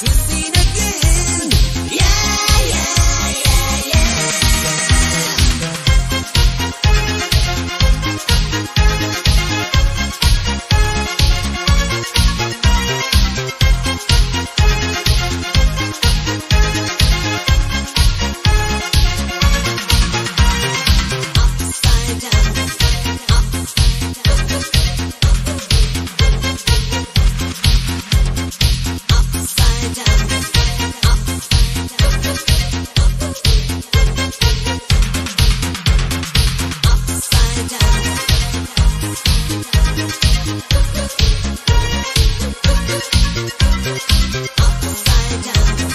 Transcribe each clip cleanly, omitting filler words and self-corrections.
twisting again. Yeah, yeah, yeah, yeah. Upside down, upside down, upside down,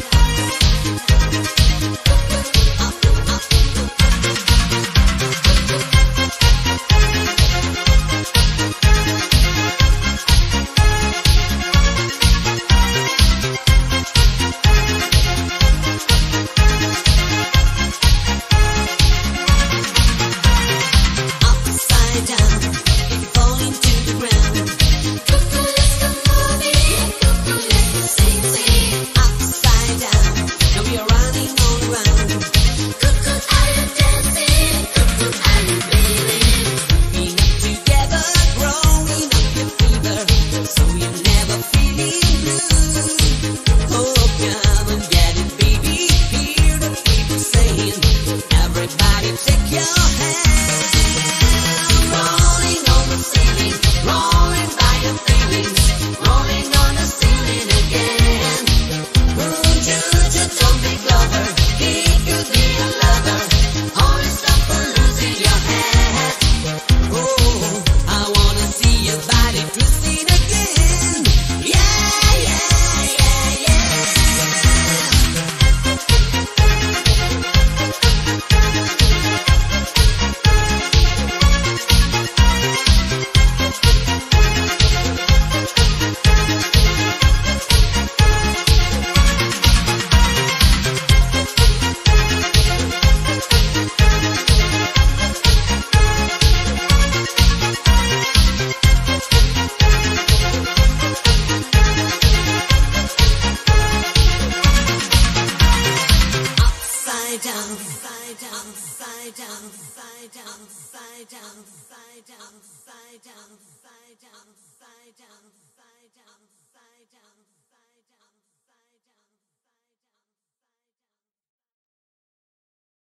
upside down, falling to the ground. Cuckoo, let's go moving. Cuckoo, let's go sing. Upside down, now we are running all around. Cuckoo, are you dancing? Cuckoo, are you feeling? Being up together, growing up your fever, so you're never feeling blue. Oh, come and get it, baby. Hear the people saying, everybody take your hand. Rolling on the ceiling, rolling by your feelings, rolling on the ceiling again. Juju, don't be clever, he could be a lover. Only stop for losing your head. Oh, I wanna see your body twisting again. Yeah, yeah, yeah, yeah. Upside down, upside down, upside down, upside down, upside down, upside down, upside down, upside down, upside down.